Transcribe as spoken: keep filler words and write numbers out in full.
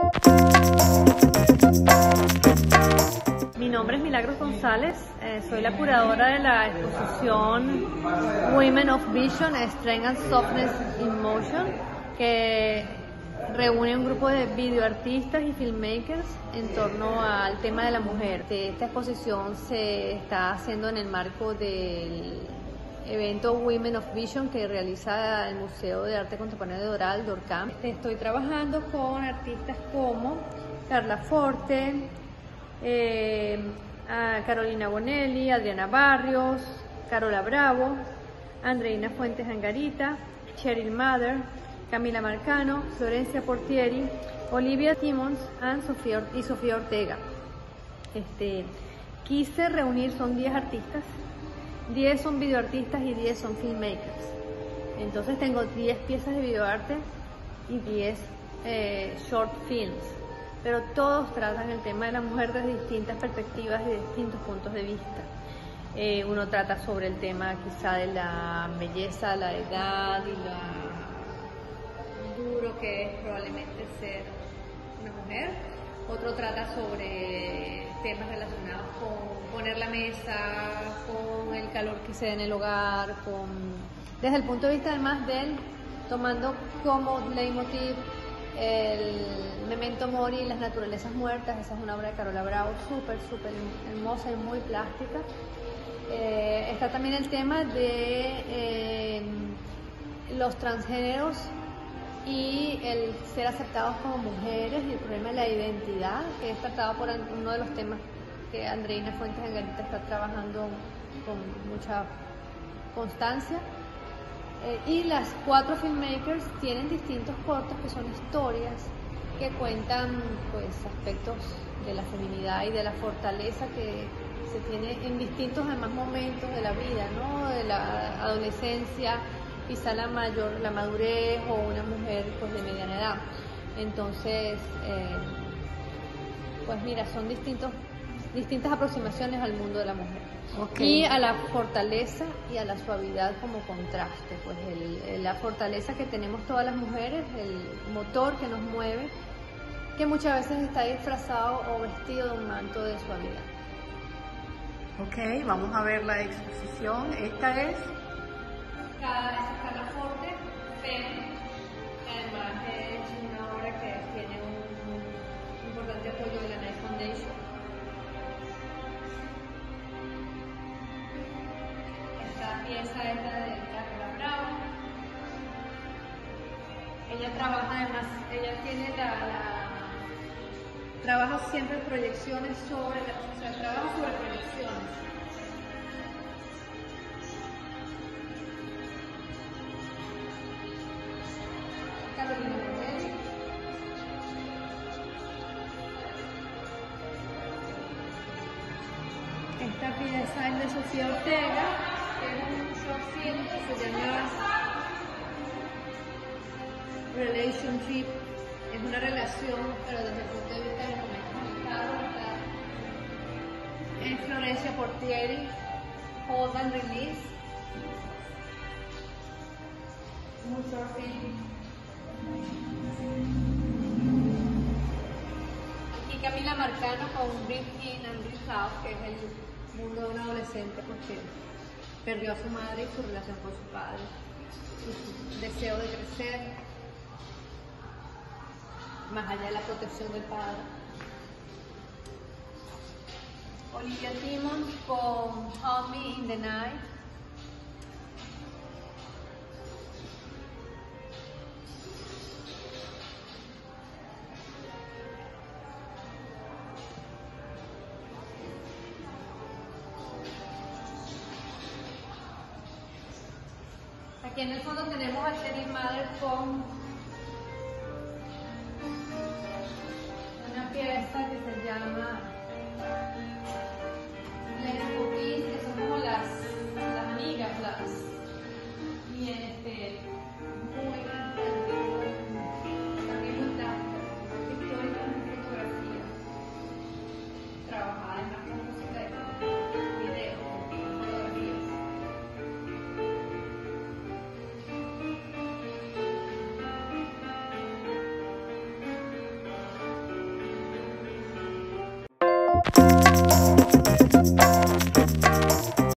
Mi nombre es Milagros González, eh, soy la curadora de la exposición Women of Vision, Strength and Softness in Motion, que reúne un grupo de videoartistas y filmmakers en torno al tema de la mujer. Esta exposición se está haciendo en el marco del evento Women of Vision que realiza el Museo de Arte Contemporáneo de Doral, Dorcam. Estoy trabajando con artistas como Carla Forte, eh, a Carolina Bonelli, Adriana Barrios, Carola Bravo, Andreina Fuentes Angarita, Cheryl Mather, Camila Marcano, Florencia Portieri, Olivia Timmons and Sofía, y Sofía Ortega. Este, quise reunir, son diez artistas, diez son videoartistas y diez son filmmakers. Entonces tengo diez piezas de videoarte y diez eh, short films, pero todos tratan el tema de la mujer desde distintas perspectivas y de distintos puntos de vista. Eh, uno trata sobre el tema quizá de la belleza, la edad y lo duro que es probablemente ser una mujer. Otro trata sobre temas relacionados con poner la mesa, con el calor que se da en el hogar, con, desde el punto de vista además de él, tomando como leitmotiv el Memento Mori y las naturalezas muertas. Esa es una obra de Carola Bravo, súper, súper hermosa y muy plástica. Eh, está también el tema de eh, los transgéneros y el ser aceptados como mujeres y el problema de la identidad, que es tratado por uno de los temas que Andreina Fuentes Angarita está trabajando con mucha constancia. Eh, y las cuatro filmmakers tienen distintos cortos que son historias que cuentan pues aspectos de la feminidad y de la fortaleza que se tiene en distintos además momentos de la vida, ¿no? De la adolescencia, quizá la mayor, la madurez o una mujer pues de mediana edad. Entonces, eh, pues mira, son distintos, distintas aproximaciones al mundo de la mujer. Okay. Y a la fortaleza y a la suavidad como contraste, pues el, la fortaleza que tenemos todas las mujeres, el motor que nos mueve, que muchas veces está disfrazado o vestido de un manto de suavidad. Ok, vamos a ver la exposición. Esta es Cada vez es Carla Forte, pero además es una obra que tiene un, un importante apoyo de la Night Foundation. Esta pieza es la de Carola Bravo. Ella trabaja además, ella tiene la, la trabaja siempre proyecciones sobre, o sea, trabaja sobre proyecciones. Carolina Bonelli. Esta pieza es de Sofía Ortega, que es un short film que se llama Relationship. Es una relación, pero desde el punto de vista de los momentos marcados. Es Florencia Portieri, Hold and Release. Un short film. Y Camila Marcano con Breathe In and Breathe Out, que es el mundo de un adolescente porque perdió a su madre y su relación con su padre, su deseo de crecer, más allá de la protección del padre. Olivia Timmons con Hold Me in the Night. Aquí en el fondo tenemos a Cheryl Mather con una pieza que se llama Let's Go Peace, que son como las, las amigas, las y este muy también muy plástica, histórica en fotografía, trabajada en más con música de video, fotografías. Bye.